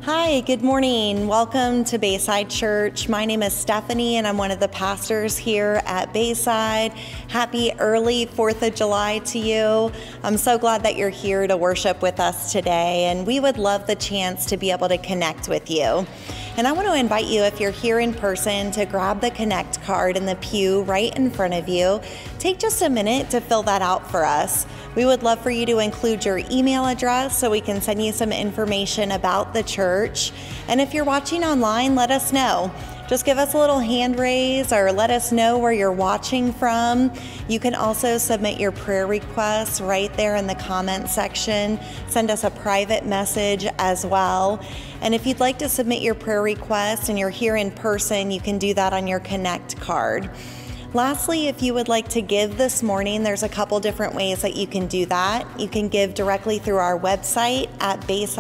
Hi, good morning. Welcome to Bayside Church. My name is Stephanie, and I'm one of the pastors here at Bayside. Happy early 4th of July to you. I'm so glad that you're here to worship with us today, and we would love the chance to be able to connect with you. And I want to invite you, if you're here in person, to grab the Connect card in the pew right in front of you. Take just a minute to fill that out for us. We would love for you to include your email address so we can send you some information about the church. And if you're watching online, let us know. Just give us a little hand raise or let us know where you're watching from. You can also submit your prayer requests right there in the comment section. Send us a private message as well. And if you'd like to submit your prayer request and you're here in person, you can do that on your Connect card. Lastly, if you would like to give this morning, there's a couple different ways that you can do that. You can give directly through our website at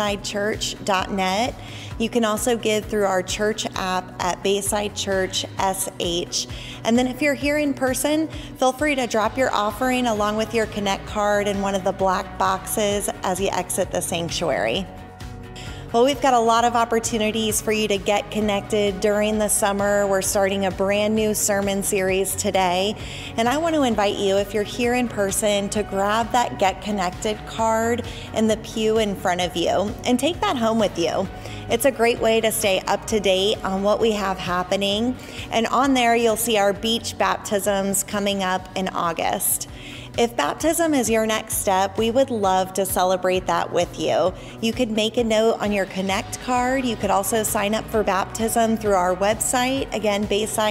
baysidechurch.net. You can also give through our church app at Bayside Church SH. And then if you're here in person, feel free to drop your offering along with your Connect card in one of the black boxes as you exit the sanctuary. Well, we've got a lot of opportunities for you to get connected during the summer. We're starting a brand new sermon series today. And I want to invite you, if you're here in person, to grab that Get Connected card in the pew in front of you and take that home with you. It's a great way to stay up to date on what we have happening. And on there, you'll see our beach baptisms coming up in August. If baptism is your next step, we would love to celebrate that with you. You could make a note on your Connect card. You could also sign up for baptism through our website, again,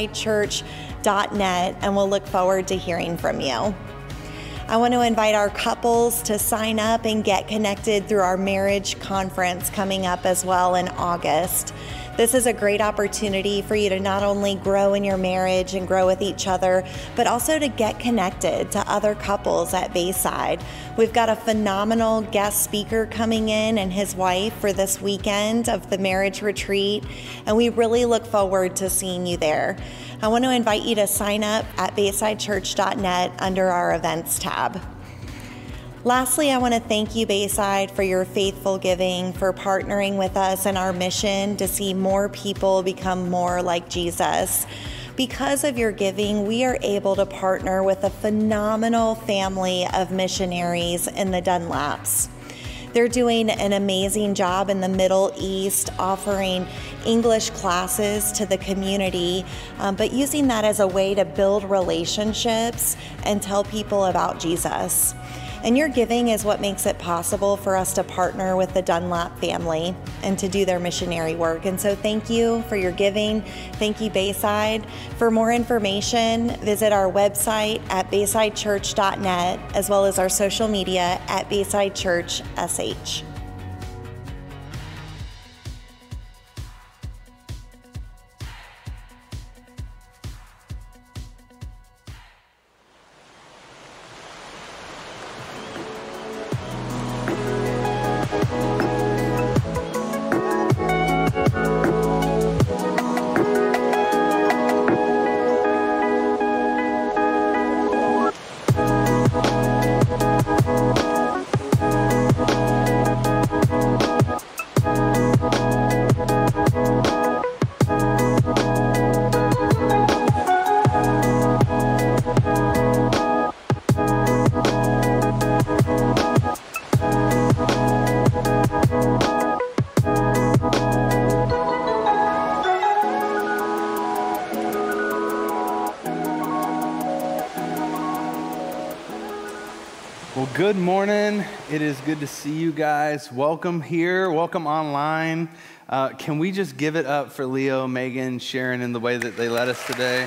baysidechurch.net, and we'll look forward to hearing from you. I want to invite our couples to sign up and get connected through our marriage conference coming up as well in August. This is a great opportunity for you to not only grow in your marriage and grow with each other, but also to get connected to other couples at Bayside. We've got a phenomenal guest speaker coming in and his wife for this weekend of the marriage retreat, and we really look forward to seeing you there. I want to invite you to sign up at baysidechurch.net under our events tab. Lastly, I want to thank you, Bayside, for your faithful giving, for partnering with us in our mission to see more people become more like Jesus. Because of your giving, we are able to partner with a phenomenal family of missionaries in the Dunlaps. They're doing an amazing job in the Middle East, offering English classes to the community, but using that as a way to build relationships and tell people about Jesus. And your giving is what makes it possible for us to partner with the Dunlap family and to do their missionary work. And so thank you for your giving. Thank you, Bayside. For more information, visit our website at baysidechurch.net, as well as our social media at Bayside Church SH. Good morning. It is good to see you guys. Welcome here. Welcome online. Can we just give it up for Leo, Megan, Sharon, in the way that they led us today?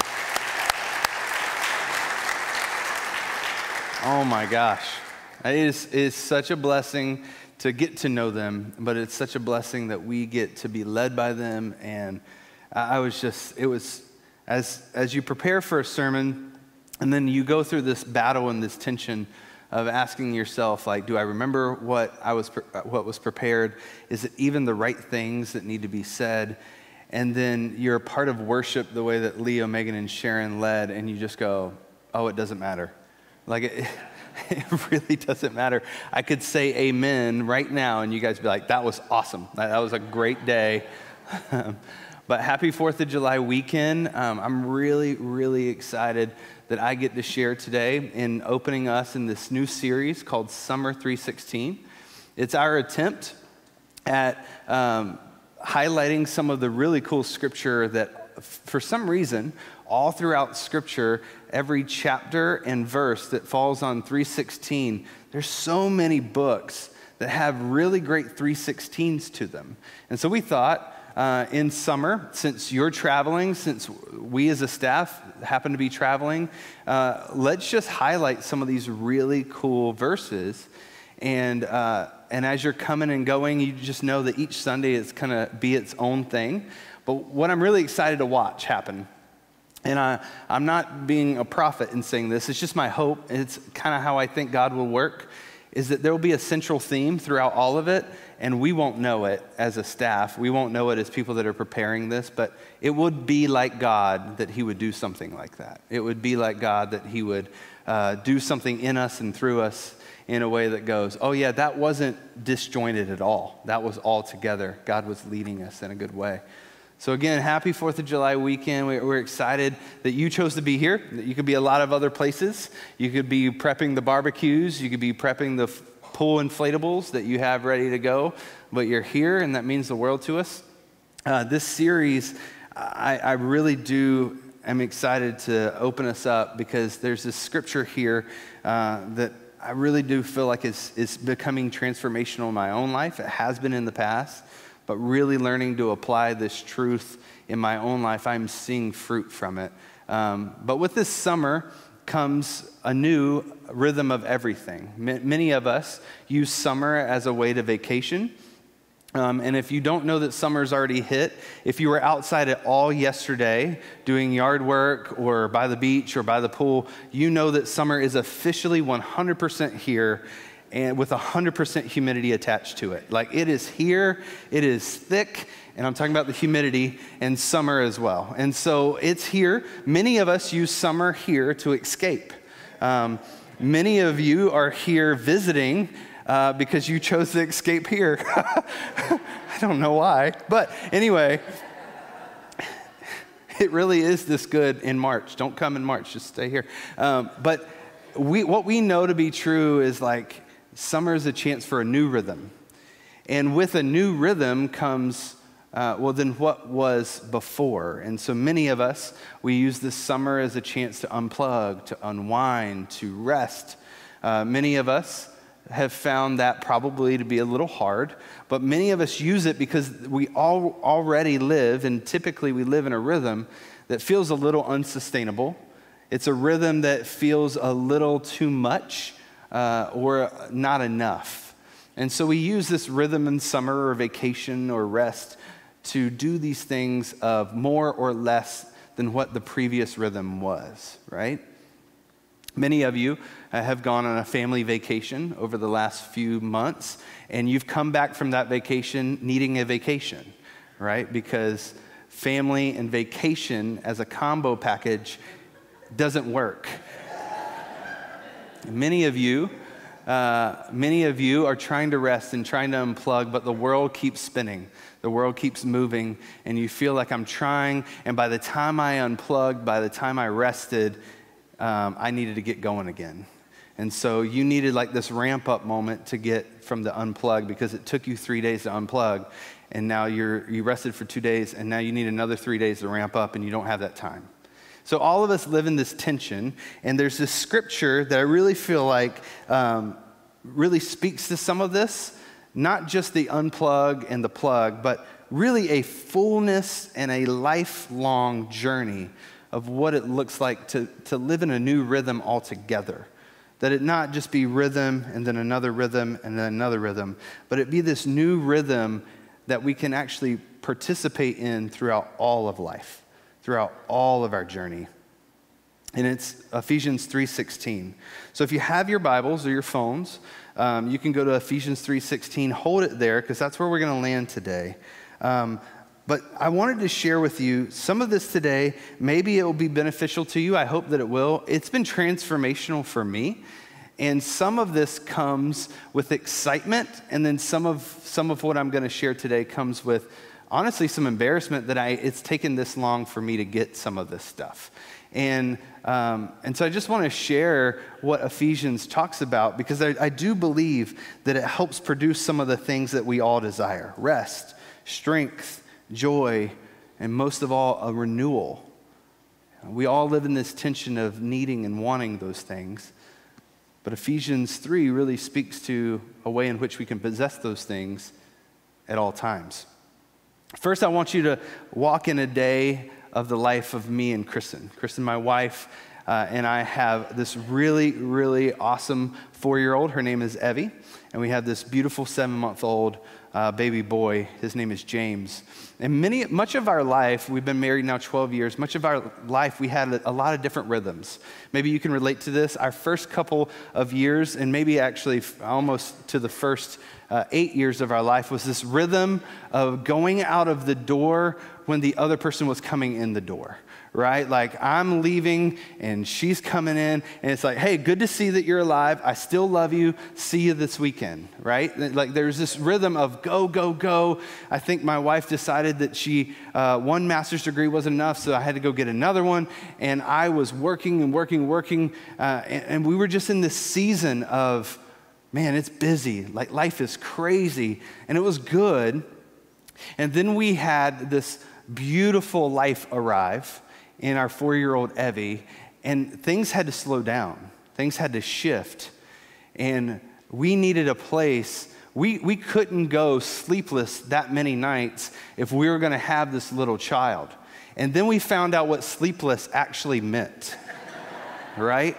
Oh my gosh. It is such a blessing to get to know them, but it's such a blessing that we get to be led by them. And it was, as you prepare for a sermon, and then you go through this battle and this tension of asking yourself, like, do I remember what was prepared? Is it even the right things that need to be said? And then you're a part of worship the way that Leo, Megan, and Sharon led, and you just go, oh, it doesn't matter. It really doesn't matter. I could say amen right now, and you guys be like, that was awesome. That was a great day. But happy 4th of July weekend. I'm really, really excited that I get to share today in opening us in this new series called Summer 316. It's our attempt at highlighting some of the really cool scripture that, for some reason, all throughout Scripture, every chapter and verse that falls on 316, there's so many books that have really great 316s to them. And so we thought in summer, since you're traveling, since we as a staff happen to be traveling, let's just highlight some of these really cool verses. And as you're coming and going, you just know that each Sunday is going to be its own thing. But what I'm really excited to watch happen, and I'm not being a prophet in saying this, it's just my hope, it's kind of how I think God will work, is that there will be a central theme throughout all of it, and we won't know it as a staff. We won't know it as people that are preparing this, but it would be like God that he would do something like that. It would be like God that he would do something in us and through us in a way that goes, oh yeah, that wasn't disjointed at all. That was all together. God was leading us in a good way. So again, happy 4th of July weekend. We're excited that you chose to be here. That you could be a lot of other places. You could be prepping the barbecues. You could be prepping the pool inflatables that you have ready to go. But you're here, and that means the world to us. This series, I really do am excited to open us up because there's this scripture here that I really do feel like is becoming transformational in my own life. It has been in the past. But really learning to apply this truth in my own life, I'm seeing fruit from it. But with this summer comes a new rhythm of everything. Many of us use summer as a way to vacation. And if you don't know that summer's already hit, if you were outside at all yesterday doing yard work or by the beach or by the pool, you know that summer is officially 100% here, and with 100% humidity attached to it. Like, it is here, it is thick, and I'm talking about the humidity and summer as well. And so it's here. Many of us use summer here to escape. Many of you are here visiting because you chose to escape here. I don't know why, but anyway, it really is this good in March. Don't come in March, just stay here. But what we know to be true is like, summer is a chance for a new rhythm. And with a new rhythm comes, then what was before? And so many of us, we use this summer as a chance to unplug, to unwind, to rest. Many of us have found that probably to be a little hard, but many of us use it because we all already live, and typically we live in a rhythm that feels a little unsustainable. It's a rhythm that feels a little too much, or not enough. And so we use this rhythm in summer or vacation or rest to do these things of more or less than what the previous rhythm was, right? Many of you have gone on a family vacation over the last few months, and you've come back from that vacation needing a vacation, right? Because family and vacation as a combo package doesn't work. Many of you are trying to rest and trying to unplug, but the world keeps spinning. The world keeps moving, and you feel like I'm trying, and by the time I unplugged, by the time I rested, I needed to get going again. And so you needed like this ramp up moment to get from the unplug, because it took you 3 days to unplug, and now you rested for 2 days, and now you need another 3 days to ramp up, and you don't have that time. So all of us live in this tension, and there's this scripture that I really feel like really speaks to some of this, not just the unplug and the plug, but really a fullness and a lifelong journey of what it looks like to live in a new rhythm altogether. That it not just be rhythm and then another rhythm and then another rhythm, but it be this new rhythm that we can actually participate in throughout all of life, throughout all of our journey. And it's Ephesians 3:16. So if you have your Bibles or your phones, you can go to Ephesians 3:16. Hold it there, because that's where we're going to land today. But I wanted to share with you some of this today. Maybe it will be beneficial to you. I hope that it will. It's been transformational for me. And some of this comes with excitement, and then some of what I'm going to share today comes with, honestly, some embarrassment that it's taken this long for me to get some of this stuff. And so I just want to share what Ephesians talks about, because I do believe that it helps produce some of the things that we all desire: rest, strength, joy, and most of all, a renewal. We all live in this tension of needing and wanting those things. But Ephesians 3 really speaks to a way in which we can possess those things at all times. First, I want you to walk in a day of the life of me and Kristen. Kristen, my wife, and I have this really, really awesome 4-year-old. Her name is Evie. And we have this beautiful 7-month-old baby boy. His name is James. And much of our life, we've been married now 12 years, much of our life we had a lot of different rhythms. Maybe you can relate to this. Our first couple of years, and maybe actually almost to the first 8 years of our life, was this rhythm of going out of the door when the other person was coming in the door. Right? Like, I'm leaving and she's coming in, and it's like, hey, good to see that you're alive. I still love you. See you this weekend, right? Like, there's this rhythm of go, go, go. I think my wife decided that one master's degree wasn't enough, so I had to go get another one. And I was working and working. And we were just in this season of, man, it's busy. Like, life is crazy. And it was good. And then we had this beautiful life arrive in our 4-year-old Evie, and things had to slow down. Things had to shift, and we needed a place. We couldn't go sleepless that many nights if we were going to have this little child. And then we found out what sleepless actually meant, right?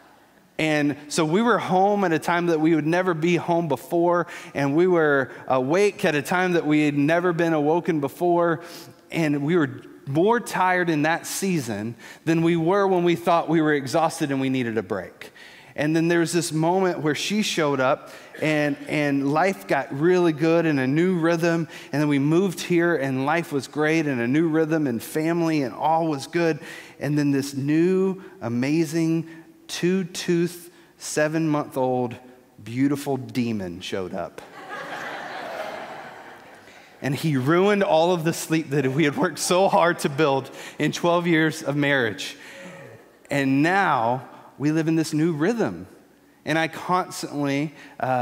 And so we were home at a time that we would never be home before, and we were awake at a time that we had never been awoken before, and we were more tired in that season than we were when we thought we were exhausted and we needed a break. And then there was this moment where she showed up, and life got really good in a new rhythm. And then we moved here, and life was great in a new rhythm, and family, and all was good. And then this new, amazing, 2-tooth, 7-month-old, beautiful demon showed up. And he ruined all of the sleep that we had worked so hard to build in 12 years of marriage. And now we live in this new rhythm. And I constantly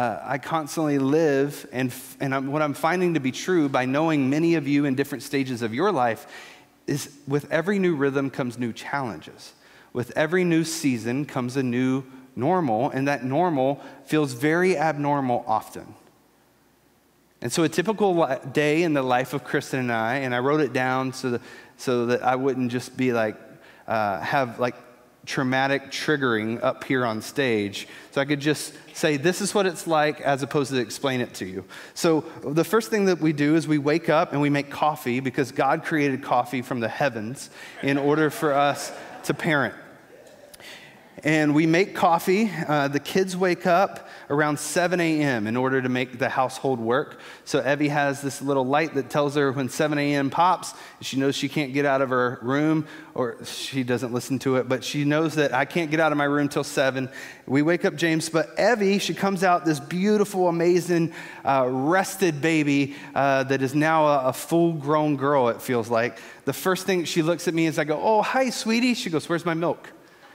live, and what I'm finding to be true by knowing many of you in different stages of your life is, with every new rhythm comes new challenges. With every new season comes a new normal, and that normal feels very abnormal often. And so a typical day in the life of Kristen and I wrote it down so that I wouldn't just be like, have like traumatic triggering up here on stage. So I could just say, this is what it's like, as opposed to explain it to you. So the first thing that we do is we wake up and we make coffee, because God created coffee from the heavens in order for us to parent. And we make coffee. The kids wake up around 7 a.m. in order to make the household work. So Evie has this little light that tells her when 7 a.m. pops, she knows she can't get out of her room, or she doesn't listen to it, but she knows that I can't get out of my room till 7. We wake up James, but Evie, she comes out this beautiful, amazing, rested baby that is now a full-grown girl, it feels like. The first thing she looks at me is I go, oh, hi, sweetie. She goes, where's my milk?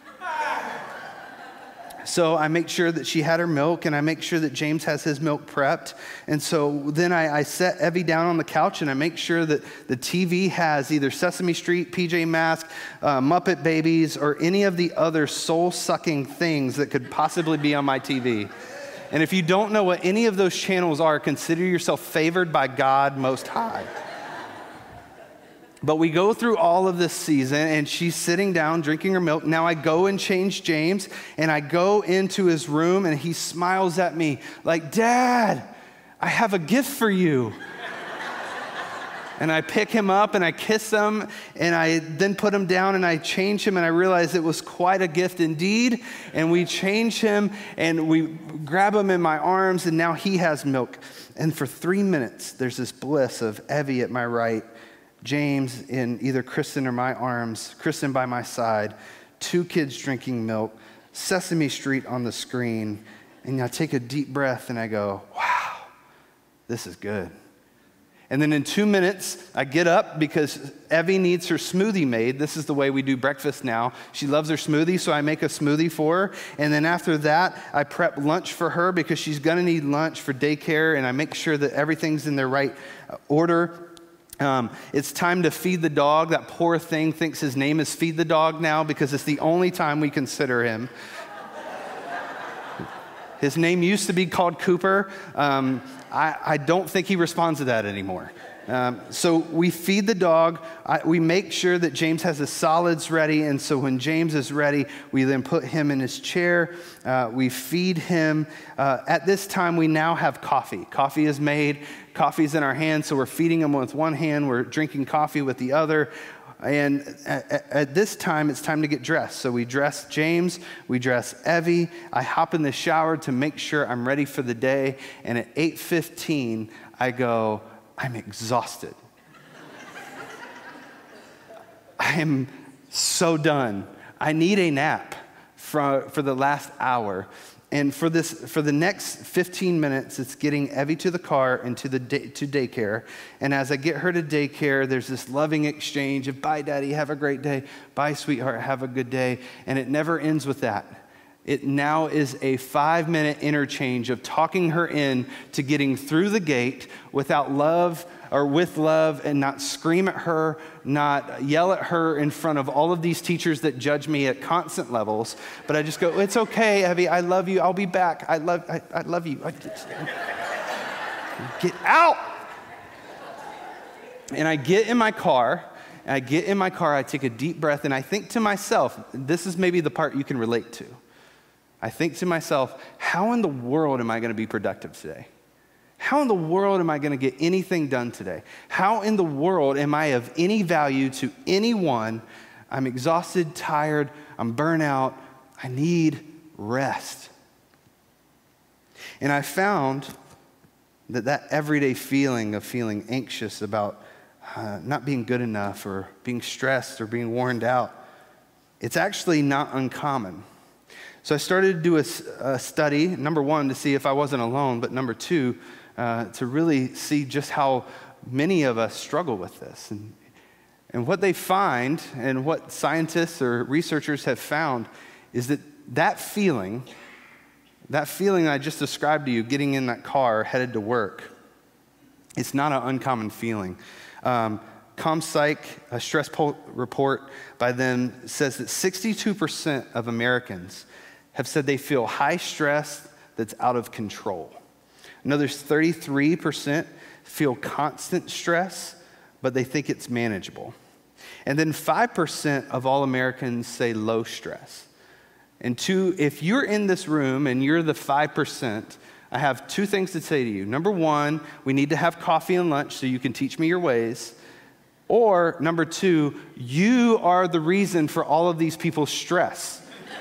So I make sure that she had her milk, and I make sure that James has his milk prepped. And so then I set Evie down on the couch, and I make sure that the TV has either Sesame Street, PJ Masks, Muppet Babies, or any of the other soul-sucking things that could possibly be on my TV. And if you don't know what any of those channels are, consider yourself favored by God Most High. But we go through all of this season, and she's sitting down drinking her milk. Now I go and change James, and I go into his room, and he smiles at me like, Dad, I have a gift for you. And I pick him up, and I kiss him, and I then put him down, and I change him, and I realize it was quite a gift indeed. And we change him, and we grab him in my arms, and now he has milk. And for 3 minutes, there's this bliss of Evie at my right, James in either Kristen or my arms, Kristen by my side, 2 kids drinking milk, Sesame Street on the screen, and I take a deep breath and I go, wow, this is good. And then in 2 minutes, I get up because Evie needs her smoothie made. This is the way we do breakfast now. She loves her smoothie, so I make a smoothie for her. And then after that, I prep lunch for her because she's going to need lunch for daycare, and I make sure that everything's in the right order. It's time to feed the dog. That poor thing thinks his name is Feed the Dog now because it's the only time we consider him. His name used to be called Cooper. I don't think he responds to that anymore. So we feed the dog. We make sure that James has his solids ready. And so when James is ready, we then put him in his chair. We feed him. At this time, we now have coffee. Coffee is made. Coffee's in our hands. So we're feeding him with one hand. We're drinking coffee with the other. And at this time, it's time to get dressed. So we dress James, we dress Evie. I hop in the shower to make sure I'm ready for the day. And at 8:15, I go, I'm exhausted. I am so done. I need a nap for the last hour. And for the next 15 minutes, it's getting Evie to the car and to daycare. And as I get her to daycare, there's this loving exchange of, bye, Daddy, have a great day. Bye, sweetheart, have a good day. And it never ends with that. It now is a 5-minute interchange of talking her in to getting through the gate without love or with love, and not scream at her, not yell at her in front of all of these teachers that judge me at constant levels. But I just go, it's okay, Evie, I love you, I'll be back, I love you. Get out. And I get in my car, I take a deep breath, and I think to myself, this is maybe the part you can relate to. I think to myself, how in the world am I going to be productive today? How in the world am I going to get anything done today? How in the world am I of any value to anyone? I'm exhausted, tired, I'm burnt out. I need rest. And I found that everyday feeling of feeling anxious about not being good enough or being stressed or being worn out, it's actually not uncommon. So I started to do a study, number one, to see if I wasn't alone, but number two, to really see just how many of us struggle with this. And what they find, and what scientists or researchers have found, is that feeling I just described to you, getting in that car, headed to work, it's not an uncommon feeling. ComPsych, a stress report by them, says that 62% of Americans have said they feel high stress that's out of control. Another 33% feel constant stress, but they think it's manageable. And then 5% of all Americans say low stress. And if you're in this room and you're the 5%, I have two things to say to you. Number one, we need to have coffee and lunch so you can teach me your ways. Or number two, you are the reason for all of these people's stress.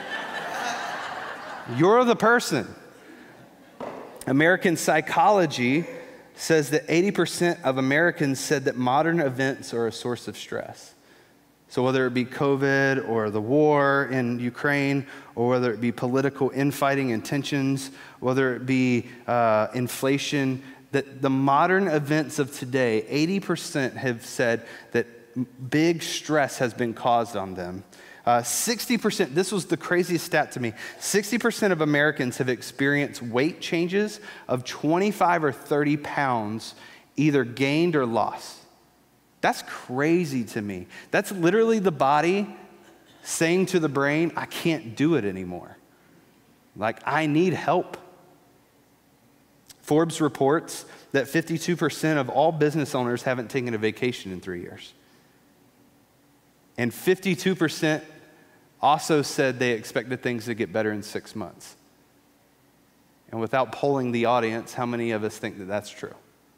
You're the person. American psychology says that 80% of Americans said that modern events are a source of stress. So whether it be COVID or the war in Ukraine, or whether it be political infighting and tensions, whether it be inflation, that the modern events of today, 80% have said that big stress has been caused on them. 60%, this was the craziest stat to me, 60% of Americans have experienced weight changes of 25 or 30 pounds, either gained or lost. That's crazy to me. That's literally the body saying to the brain, I can't do it anymore. Like, I need help. Forbes reports that 52% of all business owners haven't taken a vacation in 3 years. And 52% also said they expected things to get better in 6 months. And without polling the audience, how many of us think that that's true?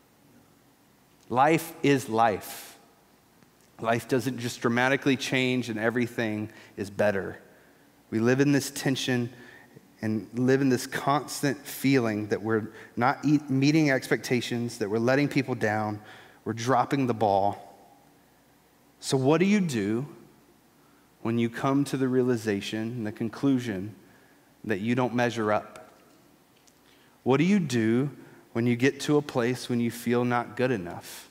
Life is life. Life doesn't just dramatically change and everything is better. We live in this tension and live in this constant feeling that we're not meeting expectations, that we're letting people down, we're dropping the ball. So what do you do when you come to the realization and the conclusion that you don't measure up? What do you do when you get to a place when you feel not good enough?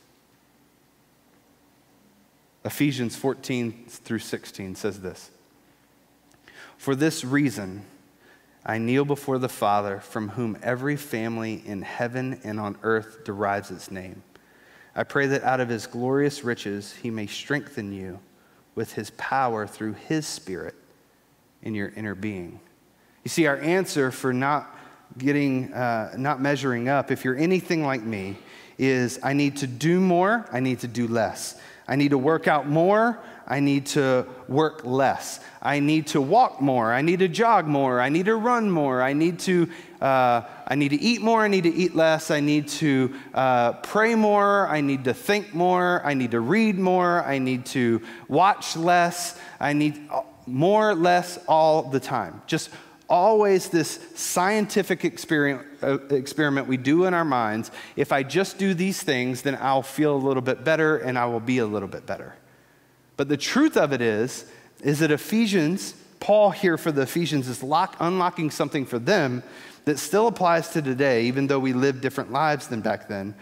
Ephesians 14 through 16 says this: "For this reason, I kneel before the Father, from whom every family in heaven and on earth derives its name. I pray that out of his glorious riches he may strengthen you with his power through his Spirit in your inner being." You see, our answer for not measuring up, if you're anything like me, is I need to do more, I need to do less. I need to work out more, I need to work less. I need to walk more, I need to jog more, I need to run more, I need to eat more, I need to eat less, I need to pray more, I need to think more, I need to read more, I need to watch less, I need more, less, all the time. Just always this scientific experiment we do in our minds. If I just do these things, then I'll feel a little bit better and I will be a little bit better. But the truth of it is that Ephesians, Paul here for the Ephesians is unlocking something for them that still applies to today, even though we live different lives than back then.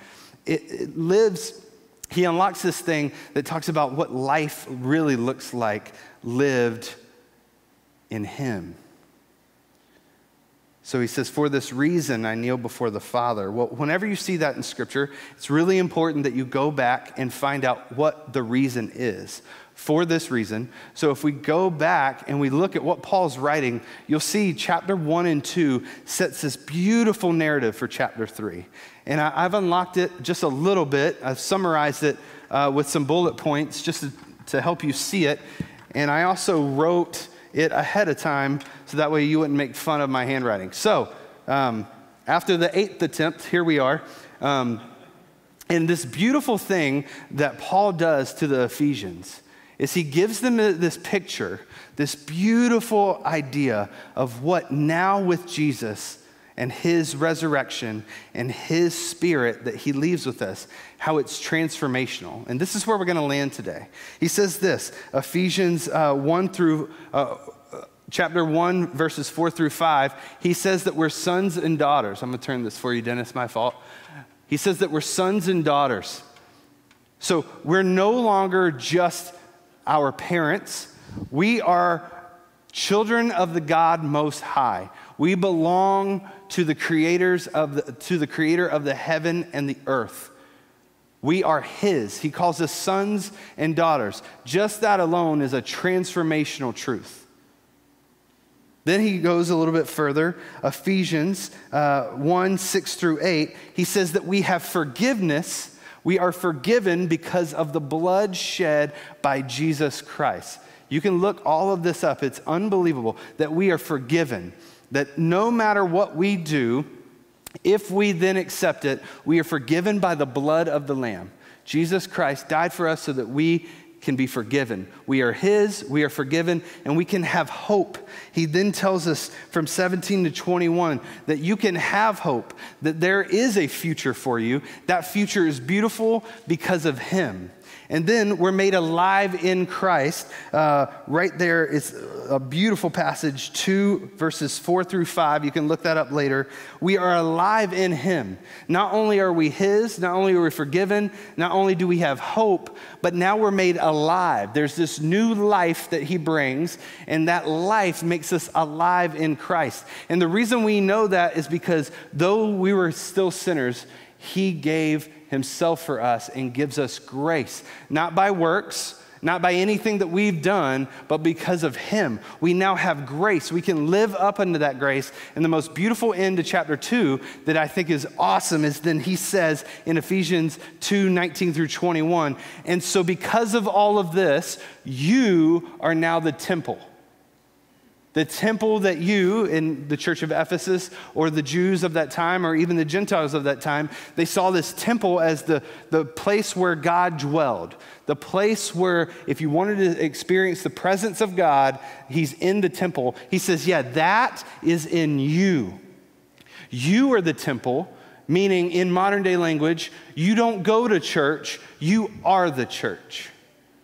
He unlocks this thing that talks about what life really looks like lived in him. So he says, "For this reason, I kneel before the Father." Well, whenever you see that in Scripture, it's really important that you go back and find out what the reason is. For this reason. So if we go back and we look at what Paul's writing, you'll see chapter 1 and 2 sets this beautiful narrative for chapter 3. And I've unlocked it just a little bit. I've summarized it with some bullet points just to help you see it. And I also wrote it ahead of time so that way you wouldn't make fun of my handwriting. So after the 8th attempt, here we are. And this beautiful thing that Paul does to the Ephesians is he gives them this picture, this beautiful idea of what now with Jesus and his resurrection and his Spirit that he leaves with us, how it's transformational. And this is where we're going to land today. He says this, Ephesians chapter 1, verses 4 through 5, he says that we're sons and daughters. I'm going to turn this for you, Dennis, my fault. He says that we're sons and daughters. So we're no longer just our parents. We are children of the God Most High. We belong to the creator of the heaven and the earth. We are his. He calls us sons and daughters. Just that alone is a transformational truth. Then he goes a little bit further. Ephesians 1, 6 through 8, he says that we have forgiveness. We are forgiven because of the blood shed by Jesus Christ. You can look all of this up. It's unbelievable that we are forgiven. That no matter what we do, if we then accept it, we are forgiven by the blood of the Lamb. Jesus Christ died for us so that we can be forgiven. We are his, we are forgiven, and we can have hope. He then tells us from 17 to 21 that you can have hope, that there is a future for you. That future is beautiful because of him. And then we're made alive in Christ. Right there is a beautiful passage, 2 verses 4 through 5. You can look that up later. We are alive in him. Not only are we his, not only are we forgiven, not only do we have hope, but now we're made alive. There's this new life that he brings, and that life makes us alive in Christ. And the reason we know that is because though we were still sinners, he gave himself for us and gives us grace, not by works, not by anything that we've done, but because of him. We now have grace. We can live up into that grace. And the most beautiful end to chapter 2 that I think is awesome is then he says in Ephesians 2, 19 through 21, and so because of all of this, you are now the temple. The temple that you, in the church of Ephesus, or the Jews of that time, or even the Gentiles of that time, they saw this temple as the place where God dwelled. The place where if you wanted to experience the presence of God, he's in the temple. He says, yeah, that is in you. You are the temple, meaning in modern day language, you don't go to church, you are the church. Amen.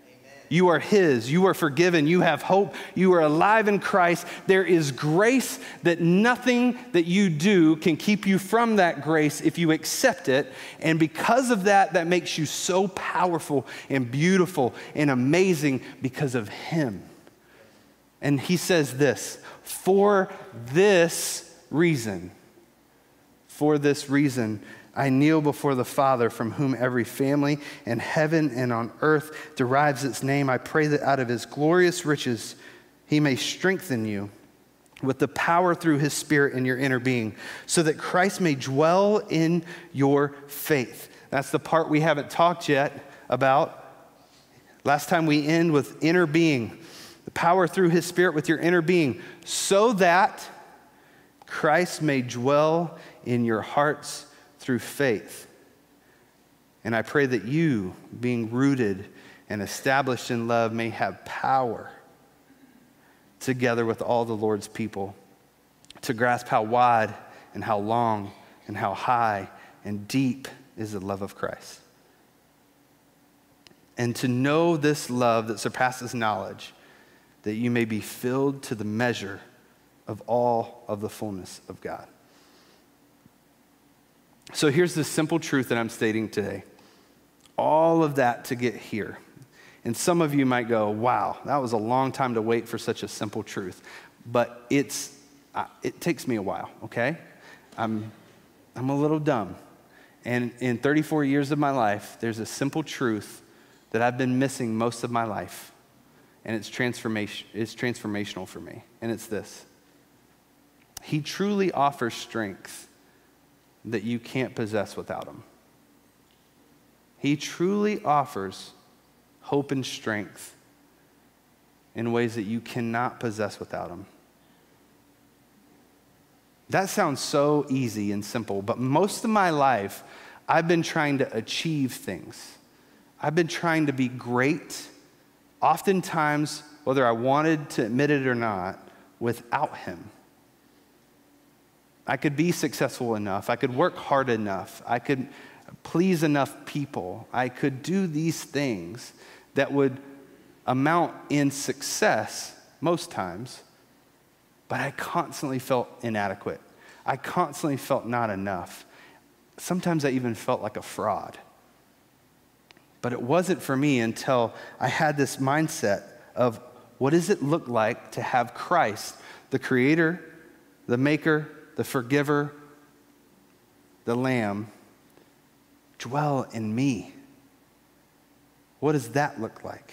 You are his. You are forgiven. You have hope. You are alive in Christ. There is grace that nothing that you do can keep you from that grace if you accept it. And because of that, that makes you so powerful and beautiful and amazing because of him. And he says this, for this reason, I kneel before the Father, from whom every family in heaven and on earth derives its name. I pray that out of his glorious riches he may strengthen you with the power through his Spirit in your inner being, so that Christ may dwell in your faith. That's the part we haven't talked yet about. Last time we end with inner being, the power through his Spirit with your inner being, so that Christ may dwell in your hearts through faith. And I pray that you, being rooted and established in love, may have power together with all the Lord's people to grasp how wide and how long and how high and deep is the love of Christ. And to know this love that surpasses knowledge, that you may be filled to the measure of all of the fullness of God. So here's the simple truth that I'm stating today. All of that to get here. And some of you might go, wow, that was a long time to wait for such a simple truth. But it takes me a while, okay? I'm a little dumb. And in 34 years of my life, there's a simple truth that I've been missing most of my life. And it's transformational for me. And it's this. He truly offers strength that you can't possess without him. He truly offers hope and strength in ways that you cannot possess without him. That sounds so easy and simple, but most of my life, I've been trying to achieve things. I've been trying to be great, oftentimes, whether I wanted to admit it or not, without him. I could be successful enough. I could work hard enough. I could please enough people. I could do these things that would amount in success most times, but I constantly felt inadequate. I constantly felt not enough. Sometimes I even felt like a fraud. But it wasn't for me until I had this mindset of what does it look like to have Christ, the creator, the maker, the forgiver, the Lamb, dwell in me. What does that look like?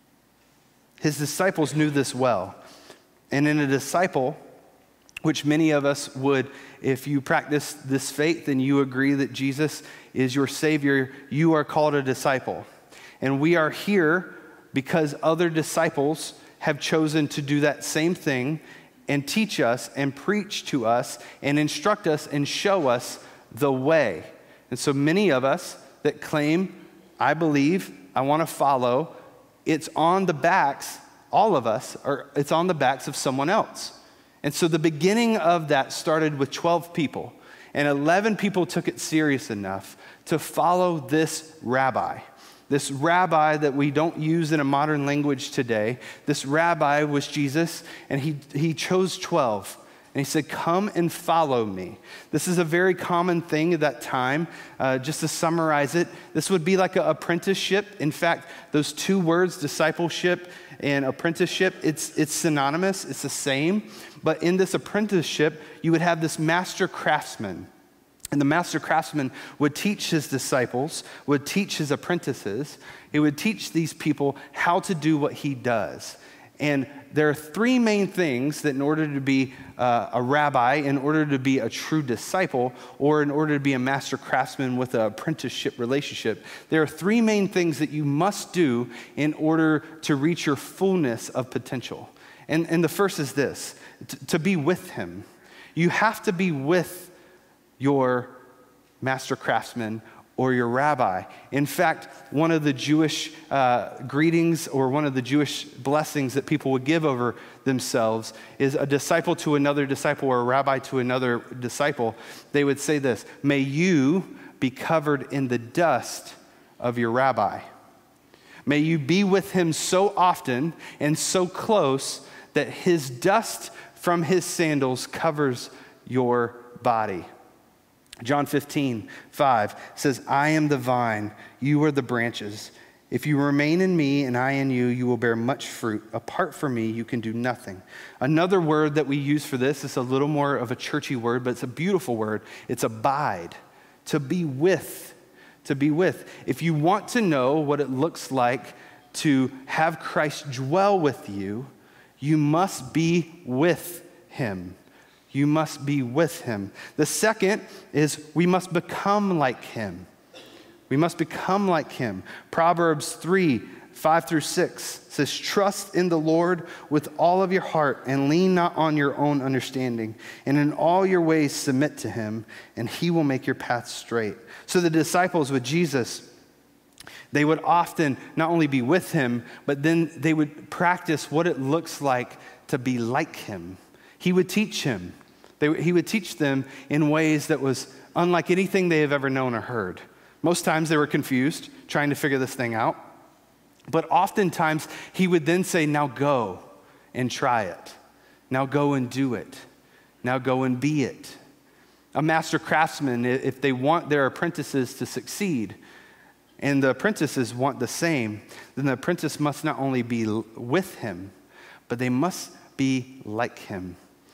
His disciples knew this well. And in a disciple, which many of us would, if you practice this faith and you agree that Jesus is your Savior, you are called a disciple. And we are here because other disciples have chosen to do that same thing and teach us and preach to us and instruct us and show us the way. And so many of us that claim, I believe, I want to follow, it's on the backs, all of us, or it's on the backs of someone else. And so the beginning of that started with 12 people, and 11 people took it serious enough to follow this rabbi. This rabbi that we don't use in a modern language today. This rabbi was Jesus, and he chose 12. And he said, come and follow me. This is a very common thing at that time. Just to summarize it, this would be like an apprenticeship. In fact, those two words, discipleship and apprenticeship, it's synonymous. It's the same. But in this apprenticeship, you would have this master craftsman. And the master craftsman would teach his disciples, would teach his apprentices. He would teach these people how to do what he does. And there are three main things that in order to be a rabbi, in order to be a true disciple, or in order to be a master craftsman with an apprenticeship relationship, there are three main things that you must do in order to reach your fullness of potential. And the first is this, to be with him. You have to be with your master craftsman or your rabbi. In fact, one of the Jewish greetings or one of the Jewish blessings that people would give over themselves is a disciple to another disciple or a rabbi to another disciple. They would say this, may you be covered in the dust of your rabbi. May you be with him so often and so close that his dust from his sandals covers your body. John 15:5 says, I am the vine, you are the branches. If you remain in me and I in you, you will bear much fruit. Apart from me, you can do nothing. Another word that we use for this is a little more of a churchy word, but it's a beautiful word. It's abide, to be with, to be with. If you want to know what it looks like to have Christ dwell with you, you must be with him. You must be with him. The second is we must become like him. We must become like him. Proverbs 3:5-6 says, trust in the Lord with all of your heart and lean not on your own understanding. And in all your ways submit to him, and he will make your path straight. So the disciples with Jesus, they would often not only be with him, but then they would practice what it looks like to be like him. He would teach him. He would teach them in ways that was unlike anything they have ever known or heard. Most times they were confused, trying to figure this thing out. But oftentimes he would then say, now go and try it. Now go and do it. Now go and be it. A master craftsman, if they want their apprentices to succeed, and the apprentices want the same, then the apprentice must not only be with him, but they must be like him.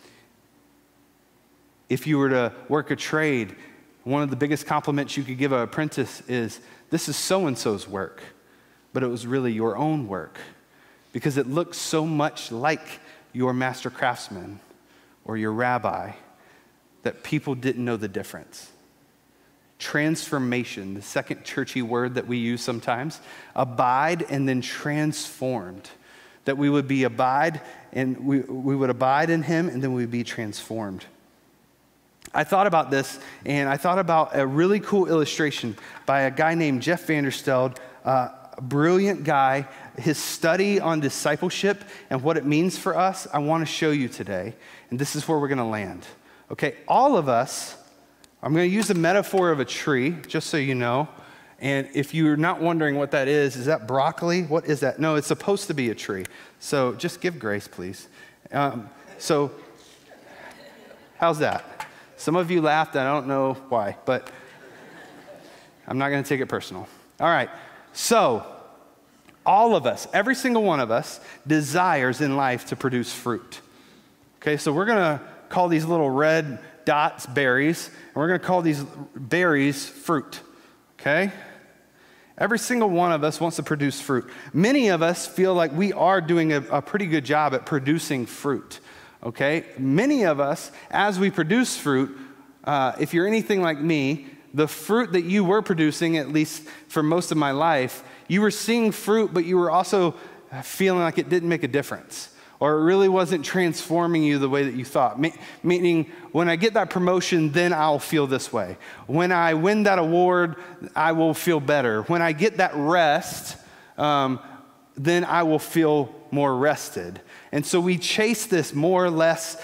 If you were to work a trade, one of the biggest compliments you could give an apprentice is, this is so-and-so's work, but it was really your own work because it looks so much like your master craftsman or your rabbi that people didn't know the difference. Transformation, the second churchy word that we use sometimes, abide and then transformed. That we would be abide and we would abide in him and then we would be transformed. I thought about this, and I thought about a really cool illustration by a guy named Jeff Vanderstelde, a brilliant guy. His study on discipleship and what it means for us, I want to show you today, and this is where we're going to land. Okay, all of us, I'm going to use the metaphor of a tree, just so you know, and if you're not wondering what that is that broccoli? What is that? No, it's supposed to be a tree, so just give grace, please. So, how's that? Some of you laughed, I don't know why, but I'm not going to take it personal. All right, so all of us, every single one of us, desires in life to produce fruit. Okay, so we're going to call these little red dots berries, and we're going to call these berries fruit, okay? Every single one of us wants to produce fruit. Many of us feel like we are doing a pretty good job at producing fruit. Okay, many of us, as we produce fruit, if you're anything like me, the fruit that you were producing, at least for most of my life, you were seeing fruit, but you were also feeling like it didn't make a difference, or it really wasn't transforming you the way that you thought. Meaning, when I get that promotion, then I'll feel this way. When I win that award, I will feel better. When I get that rest, then I will feel more rested. And so we chase this more or less,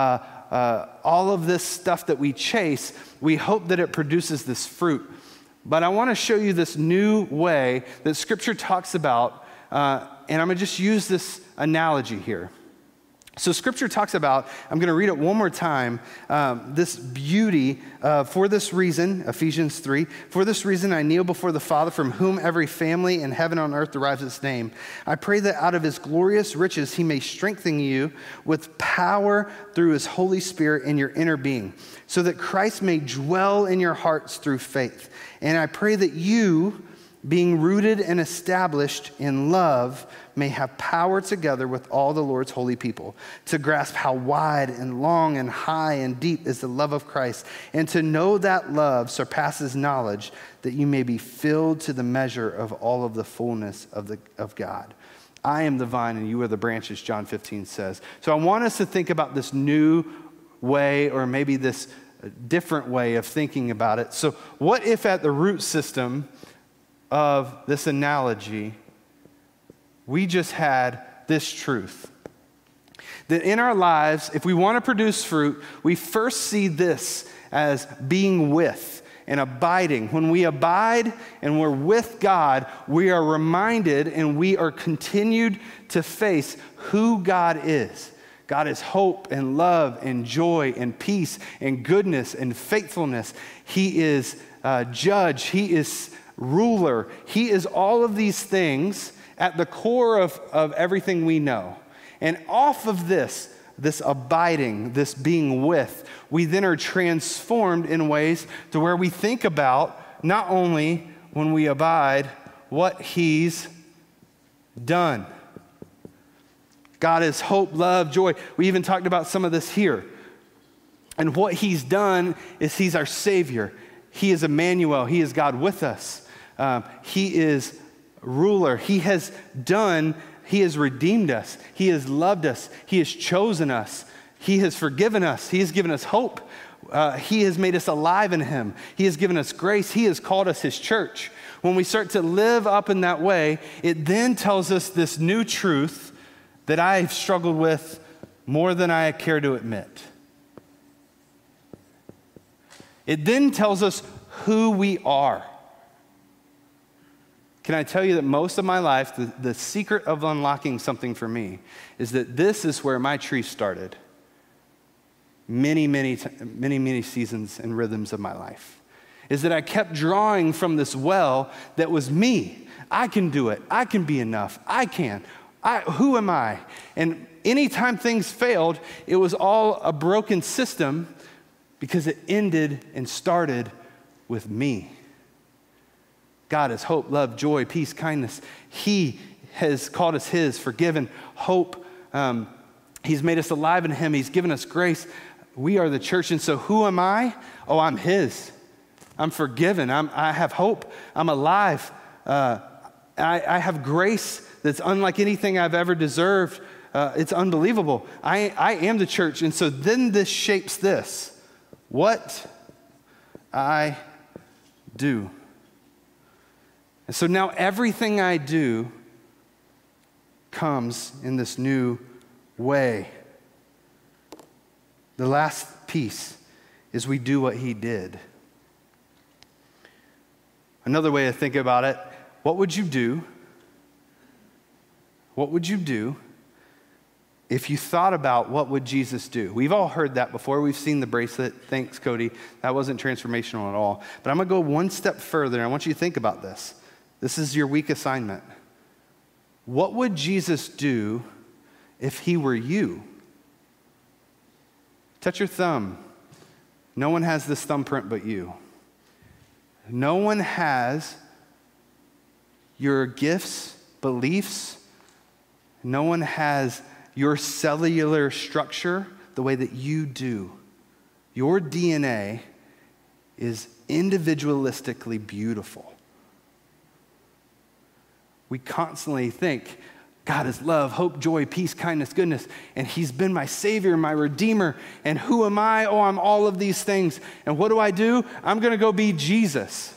all of this stuff that we chase, we hope that it produces this fruit. But I want to show you this new way that Scripture talks about, and I'm going to just use this analogy here. So Scripture talks about, I'm going to read it one more time, this beauty, for this reason, Ephesians 3, for this reason I kneel before the Father from whom every family in heaven and on earth derives its name. I pray that out of his glorious riches he may strengthen you with power through his Holy Spirit in your inner being, so that Christ may dwell in your hearts through faith. And I pray that you, being rooted and established in love, may have power together with all the Lord's holy people to grasp how wide and long and high and deep is the love of Christ, and to know that love surpasses knowledge, that you may be filled to the measure of all of the fullness of God. I am the vine and you are the branches, John 15 says. So I want us to think about this new way, or maybe this different way of thinking about it. So what if at the root system of this analogy, we just had this truth? That in our lives, if we want to produce fruit, we first see this as being with. and abiding. When we abide and we're with God, we are reminded and we are continued to face who God is. God is hope and love and joy and peace and goodness and faithfulness. He is judge. He is ruler. He is all of these things at the core of everything we know. And off of this abiding, this being with, we then are transformed in ways to where we think about not only when we abide, what he's done. God is hope, love, joy. We even talked about some of this here. And what he's done is he's our Savior. He is Emmanuel. He is God with us. He is ruler. He has redeemed us. He has loved us. He has chosen us. He has forgiven us. He has given us hope. He has made us alive in him. He has given us grace. He has called us his church. When we start to live up in that way, it then tells us this new truth that I've struggled with more than I care to admit. It then tells us who we are. Can I tell you that most of my life, the secret of unlocking something for me is that this is where my tree started. Many seasons and rhythms of my life. Is that I kept drawing from this well that was me. I can do it. I can be enough. I can. Who am I? And anytime things failed, it was all a broken system because it ended and started with me. God is hope, love, joy, peace, kindness. He has called us his, forgiven, hope. He's made us alive in him. He's given us grace. We are the church. And so who am I? Oh, I'm his. I'm forgiven. I have hope. I'm alive. I have grace that's unlike anything I've ever deserved. It's unbelievable. I am the church. And so then this shapes this. What I do. And so now everything I do comes in this new way. The last piece is we do what he did. Another way to think about it, what would you do? What would you do if you thought about what would Jesus do? We've all heard that before. We've seen the bracelet. Thanks, Cody. That wasn't transformational at all. But I'm going to go one step further, and I want you to think about this. This is your week assignment. What would Jesus do if he were you? Touch your thumb. No one has this thumbprint but you. No one has your gifts, beliefs. No one has your cellular structure the way that you do. Your DNA is individualistically beautiful. We constantly think, God is love, hope, joy, peace, kindness, goodness, and he's been my Savior, my Redeemer, and who am I? Oh, I'm all of these things. And what do? I'm going to go be Jesus.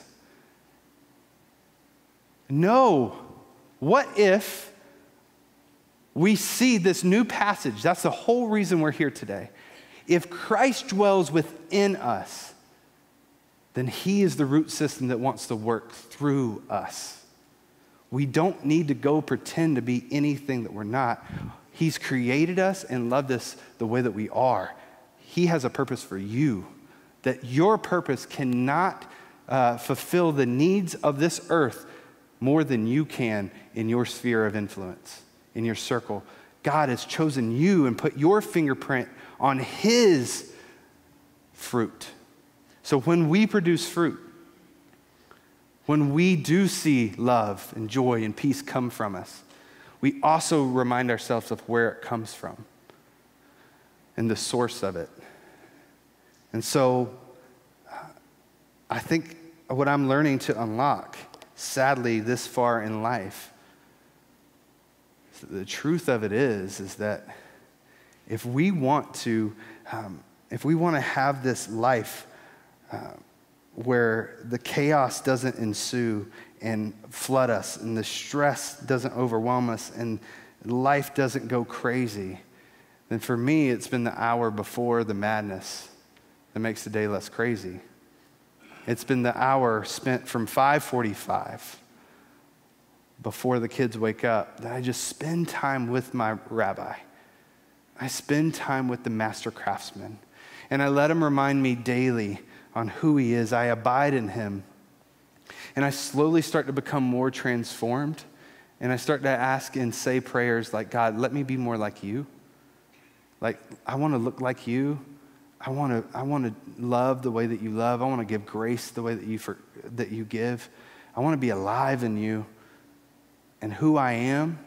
No. What if we see this new passage? That's the whole reason we're here today. If Christ dwells within us, then he is the root system that wants to work through us. We don't need to go pretend to be anything that we're not. He's created us and loved us the way that we are. He has a purpose for you, that your purpose cannot fulfill the needs of this earth more than you can in your sphere of influence, in your circle. God has chosen you and put your fingerprint on his fruit. So when we produce fruit, when we do see love and joy and peace come from us, we also remind ourselves of where it comes from and the source of it. And so I think what I'm learning to unlock, sadly, this far in life, the truth of it is that if we want to have this life where the chaos doesn't ensue and flood us, and the stress doesn't overwhelm us, and life doesn't go crazy, then for me, it's been the hour before the madness that makes the day less crazy. it's been the hour spent from 5:45 before the kids wake up that I just spend time with my rabbi. I spend time with the master craftsman. And I let him remind me daily on who he is. I abide in him. And I slowly start to become more transformed. And I start to ask and say prayers like, God, let me be more like you. Like, I want to look like you. I want to love the way that you love. I want to give grace the way that you give. I want to be alive in you. And who I am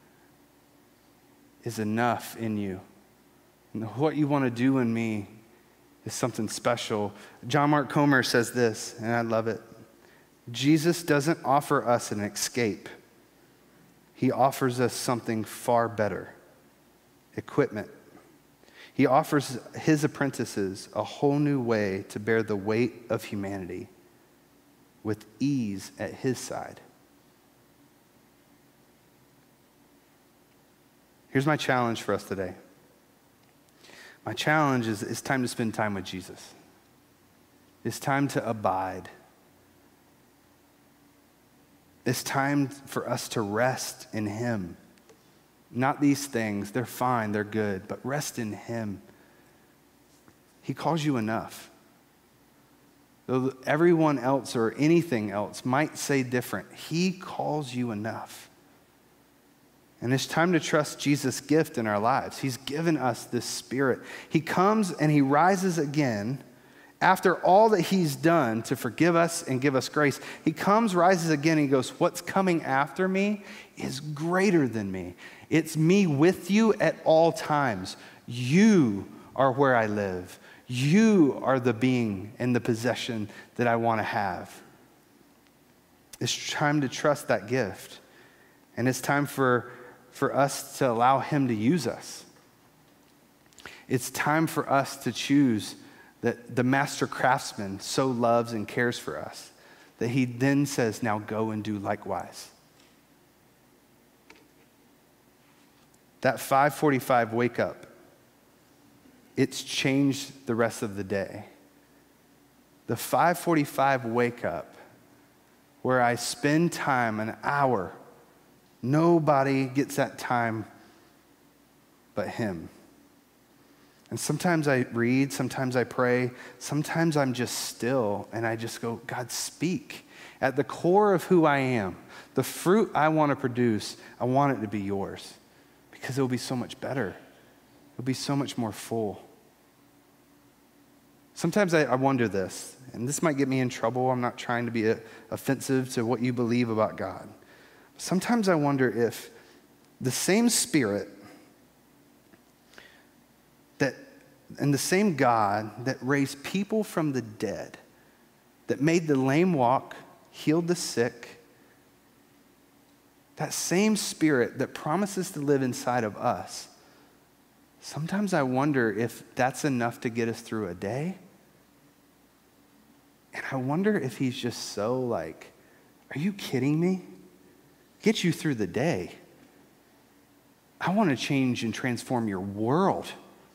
is enough in you. And what you want to do in me is something special. John Mark Comer says this, and I love it. Jesus doesn't offer us an escape. He offers us something far better, equipment. He offers his apprentices a whole new way to bear the weight of humanity with ease at his side. Here's my challenge for us today. My challenge is it's time to spend time with Jesus. It's time to abide. It's time for us to rest in him. Not these things. They're fine. They're good. But rest in him. He calls you enough. Though everyone else or anything else might say different, he calls you enough. And it's time to trust Jesus' gift in our lives. He's given us this Spirit. He comes and he rises again after all that he's done to forgive us and give us grace. He comes, rises again, and he goes, what's coming after me is greater than me. It's me with you at all times. You are where I live. You are the being and the possession that I want to have. It's time to trust that gift. And it's time for us to allow him to use us. It's time for us to choose that the master craftsman so loves and cares for us that he then says, now go and do likewise. That 5:45 wake up, it's changed the rest of the day. The 5:45 wake up where I spend time, an hour. Nobody gets that time but him. And sometimes I read, sometimes I pray, sometimes I'm just still and I just go, God, speak. At the core of who I am, the fruit I want to produce, I want it to be yours because it will be so much better. It'll be so much more full. Sometimes I wonder this, and this might get me in trouble. I'm not trying to be offensive to what you believe about God. Sometimes I wonder if the same Spirit and the same God that raised people from the dead, that made the lame walk, healed the sick, that same Spirit that promises to live inside of us, sometimes I wonder if that's enough to get us through a day. And I wonder if he's just so like, are you kidding me? Get you through the day. I want to change and transform your world.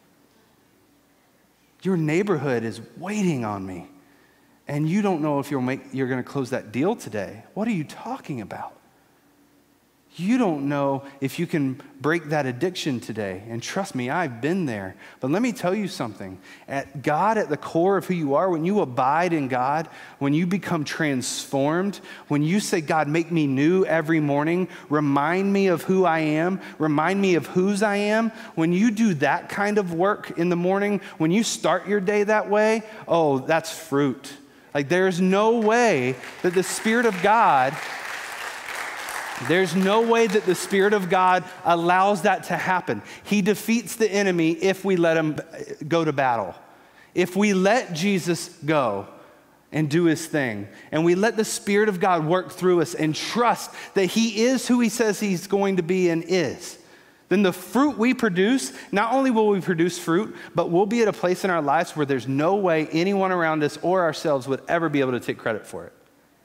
Your neighborhood is waiting on me. And you don't know if you're going to close that deal today. What are you talking about? You don't know if you can break that addiction today. And trust me, I've been there. But let me tell you something. At God, at the core of who you are, when you abide in God, when you become transformed, when you say, God, make me new every morning, remind me of who I am, remind me of whose I am, when you do that kind of work in the morning, when you start your day that way, oh, that's fruit. Like there's no way that the Spirit of God allows that to happen. He defeats the enemy if we let him go to battle. If we let Jesus go and do his thing, and we let the Spirit of God work through us and trust that he is who he says he's going to be and is, then the fruit we produce, not only will we produce fruit, but we'll be at a place in our lives where there's no way anyone around us or ourselves would ever be able to take credit for it.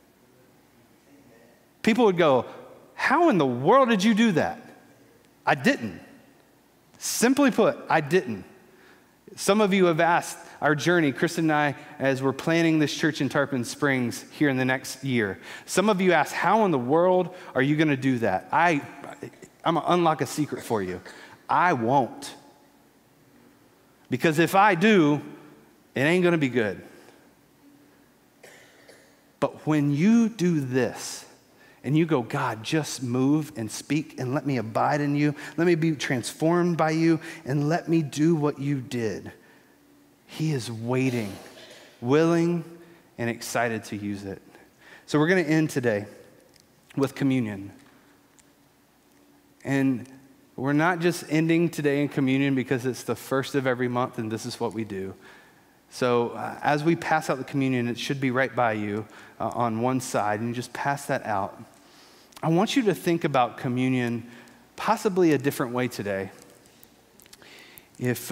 People would go, how in the world did you do that? I didn't. Simply put, I didn't. Some of you have asked, our journey, Kristen and I, as we're planning this church in Tarpon Springs here in the next year. Some of you ask, how in the world are you going to do that? I'm going to unlock a secret for you. I won't. Because if I do, it ain't going to be good. But when you do this, and you go, God, just move and speak and let me abide in you. Let me be transformed by you and let me do what you did. He is waiting, willing, and excited to use it. So we're going to end today with communion. And we're not just ending today in communion because it's the first of every month and this is what we do. So as we pass out the communion, it should be right by you on one side, and you just pass that out. I want you to think about communion possibly a different way today. If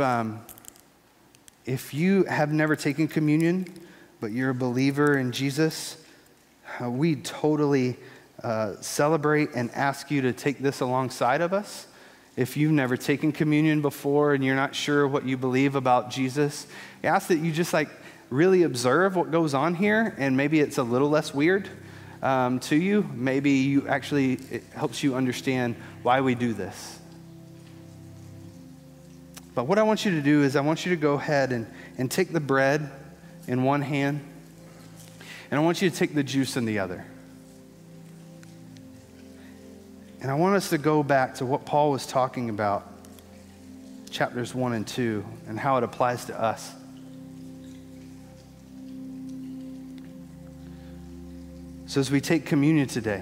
you have never taken communion, but you're a believer in Jesus, we totally celebrate and ask you to take this alongside of us. If you've never taken communion before and you're not sure what you believe about Jesus, I ask that you just really observe what goes on here, and maybe it's a little less weird to you. Maybe it helps you understand why we do this. But what I want you to do is I want you to go ahead and take the bread in one hand, and I want you to take the juice in the other. And I want us to go back to what Paul was talking about, chapters 1 and 2, and how it applies to us. So as we take communion today,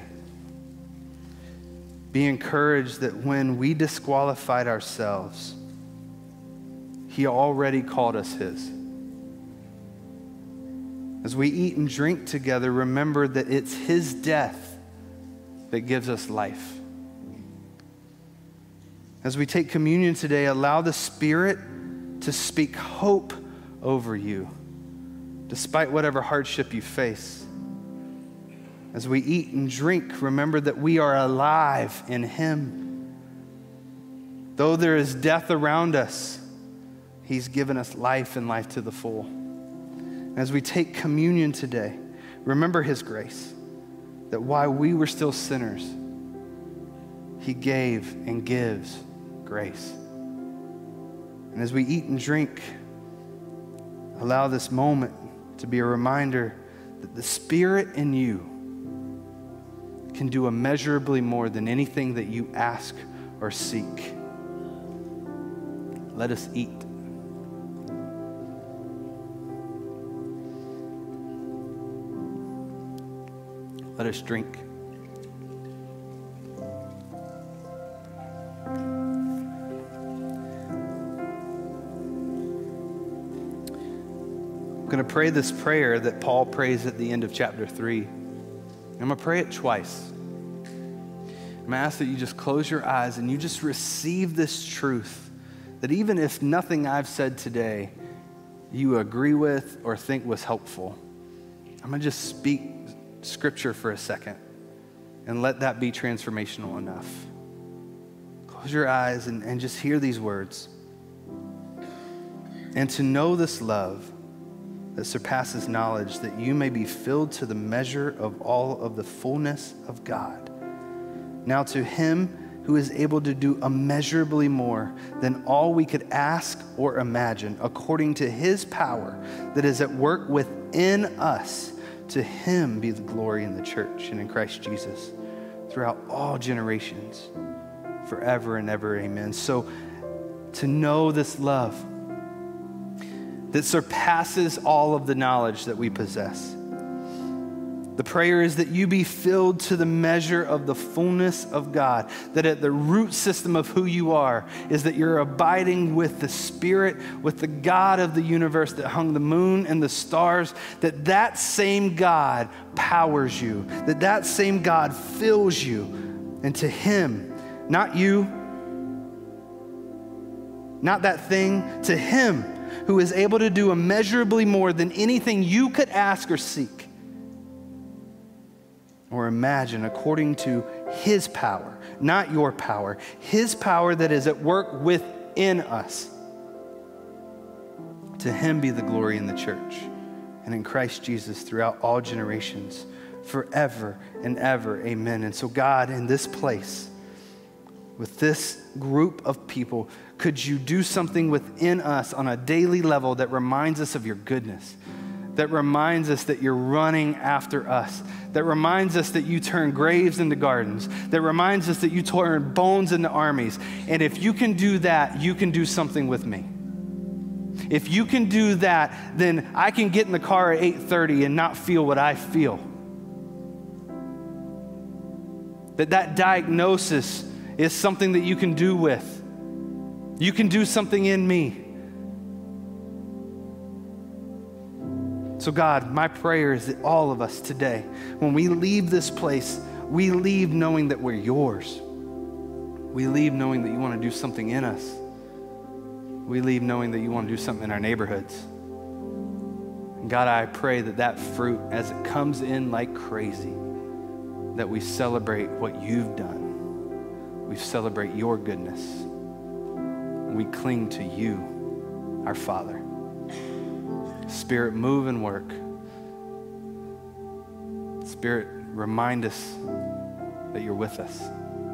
be encouraged that when we disqualified ourselves, he already called us his. As we eat and drink together, remember that it's his death that gives us life. As we take communion today, allow the Spirit to speak hope over you, despite whatever hardship you face. As we eat and drink, remember that we are alive in him. Though there is death around us, he's given us life and life to the full. As we take communion today, remember his grace, that while we were still sinners, he gave and gives grace. And as we eat and drink, allow this moment to be a reminder that the Spirit in you can do immeasurably more than anything that you ask or seek. Let us eat. Let us drink. I'm going to pray this prayer that Paul prays at the end of chapter 3. I'm going to pray it twice. I'm going to ask that you just close your eyes and you just receive this truth that even if nothing I've said today you agree with or think was helpful, I'm going to just speak scripture for a second and let that be transformational enough. Close your eyes and just hear these words. And to know this love that surpasses knowledge, that you may be filled to the measure of all of the fullness of God. Now to him who is able to do immeasurably more than all we could ask or imagine, according to his power that is at work within us, to him be the glory in the church and in Christ Jesus throughout all generations, forever and ever, amen. So to know this love that surpasses all of the knowledge that we possess. The prayer is that you be filled to the measure of the fullness of God, that at the root system of who you are is that you're abiding with the Spirit, with the God of the universe that hung the moon and the stars, that same God powers you, that same God fills you, and to him, not you, not that thing, to him who is able to do immeasurably more than anything you could ask or seek or imagine, according to his power, not your power, his power that is at work within us. To him be the glory in the church and in Christ Jesus throughout all generations, forever and ever. Amen. And so God, in this place, with this group of people, could you do something within us on a daily level that reminds us of your goodness, that reminds us that you're running after us, that reminds us that you turn graves into gardens, that reminds us that you turn bones into armies. And if you can do that, you can do something with me. If you can do that, then I can get in the car at 8:30 and not feel what I feel. That diagnosis is something that you can do with. You can do something in me. So God, my prayer is that all of us today, when we leave this place, we leave knowing that we're yours. We leave knowing that you want to do something in us. We leave knowing that you want to do something in our neighborhoods. And God, I pray that that fruit, as it comes in like crazy, that we celebrate what you've done. We celebrate your goodness. We cling to you, our Father. Spirit, move and work. Spirit, remind us that you're with us.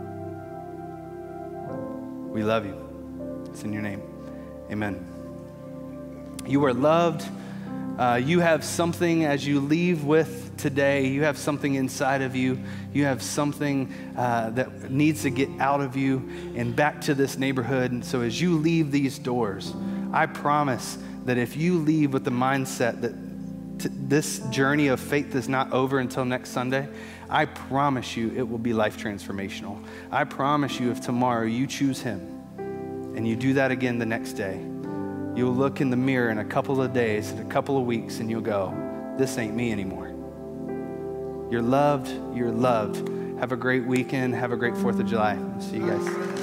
We love you. It's in your name. Amen. You are loved. You have something as you leave with today. You have something inside of you. You have something that needs to get out of you and back to this neighborhood. And so as you leave these doors, I promise that if you leave with the mindset that this journey of faith is not over until next Sunday, I promise you it will be life transformational. I promise you if tomorrow you choose him and you do that again the next day, you'll look in the mirror in a couple of days, in a couple of weeks, and you'll go, this ain't me anymore. You're loved. You're loved. Have a great weekend. Have a great 4th of July. See you guys.